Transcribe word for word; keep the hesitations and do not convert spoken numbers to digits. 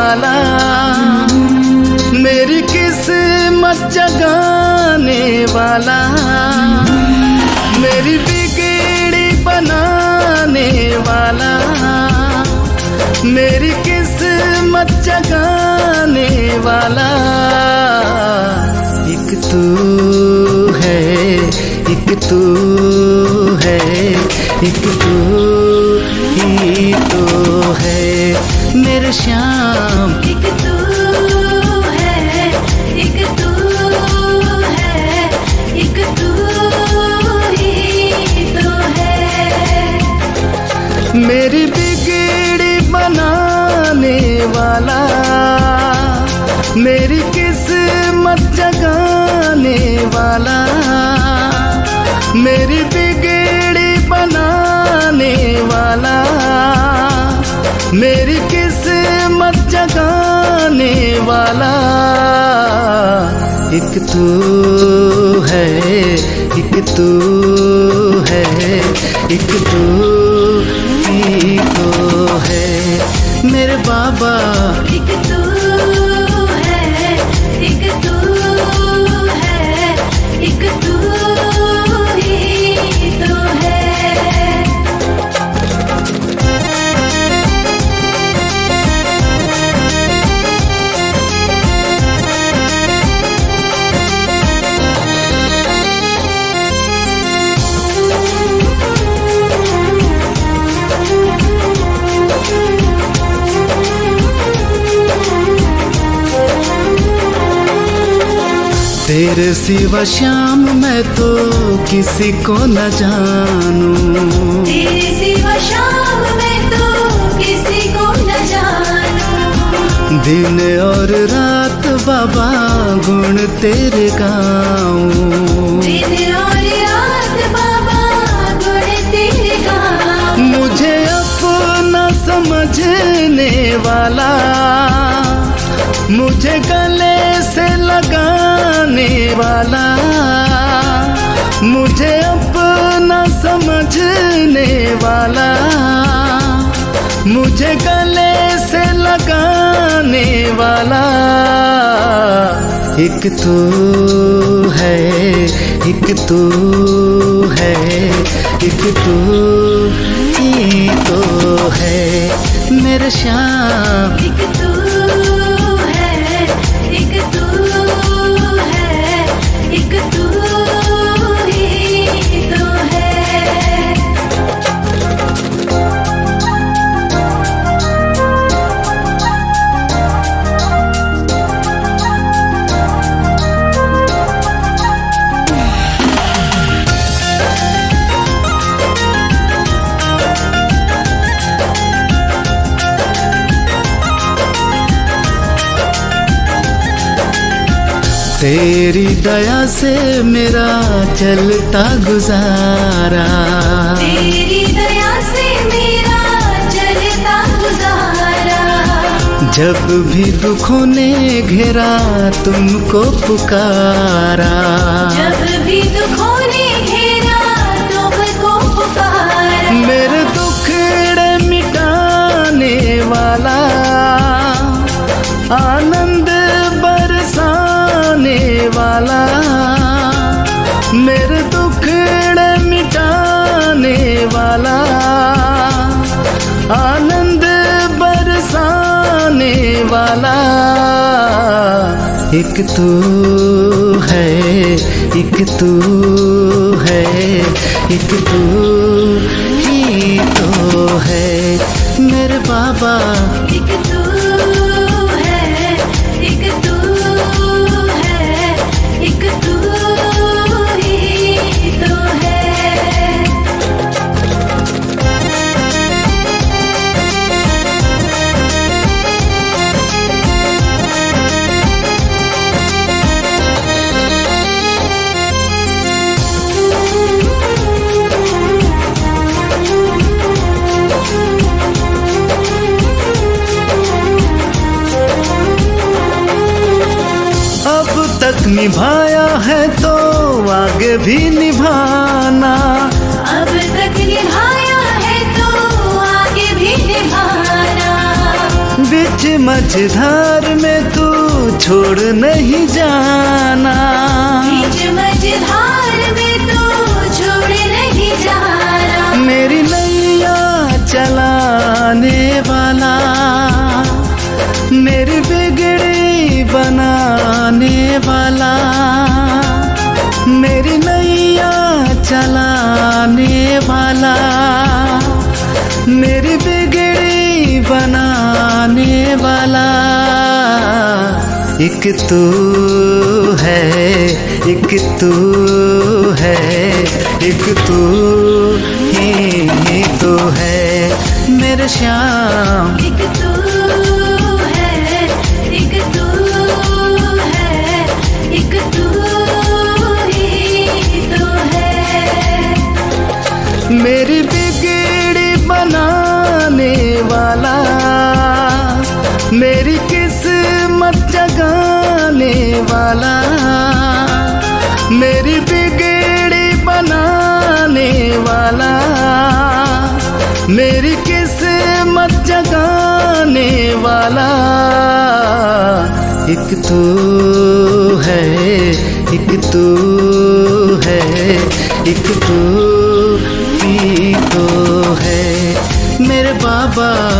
वाला, मेरी किस्मत जगाने वाला, मेरी बिगड़ी बनाने वाला, मेरी किस्मत जगाने वाला। एक तू है, एक तू है, एक तू ही तो है मेरे श्याम। एक तू है, एक तू है, एक तू ही तो है मेरी बिगड़ी बनाने वाला, मेरी किस्मत जगाने वाला, मेरी बिगड़ी बनाने वाला, मेरी किस्मत जगाने वाला। एक तू है, एक तू है, एक तू ही तो है मेरे बाबा। एक तू है, एक तू है, एक तू ही तो है। तेरे सिवा श्याम मैं तो किसी को न जानूं, तेरे सिवा श्याम मैं तो किसी को न जानूं। दिन और रात बाबा गुण तेरे गाऊं, दिन और रात बाबा गुण तेरे गाऊं। मुझे अपना समझने वाला, मुझे गले से लगाने वाला, मुझे अपना समझने वाला, मुझे गले से लगाने वाला। एक तू है, एक तू है, एक तू ही तो है मेरे श्याम। एक तू है, एक तू है, एक तू ही तो है। तेरी दया से मेरा चलता गुजारा, तेरी दया से मेरा चलता गुजारा। जब भी दुखों ने घेरा तुमको पुकारा, जब भी दुखों ने घेरा तुमको पुकारा। मेरे दुखड़े मिटाने वाला, आनंद बरसाने वाला, मेरे दुखड़े मिटाने वाला, आनंद बरसाने वाला। एक तू है, एक तू है, एक तू ही तो है मेरे बाबा। एक तू है, एक तू है, एक तू ही तो है। तक निभाया है तो आगे भी निभाना, अब तक निभाया है तो आगे भी निभाना। बीच मझधार में तू छोड़ नहीं जाना, बीच मझधार में तू छोड़ नहीं जाना। मेरी नैया चलाने वाला, मेरी बिगड़ी बनाने वाला, मेरी नैया चलाने वाला, मेरी बिगड़ी बनाने वाला। एक तू है, एक तू है, एक तू ही तो है मेरे श्याम। एक तू है, एक तू है, एक तू ही तो है। मेरी बिगड़ी बनाने वाला, मेरी किस्मत जगाने वाला, मेरी बिगड़ी बनाने वाला, मेरी किस्मत जगाने वाला। एक तू है, एक तू है, एक तू ही तो है मेरे बाबा।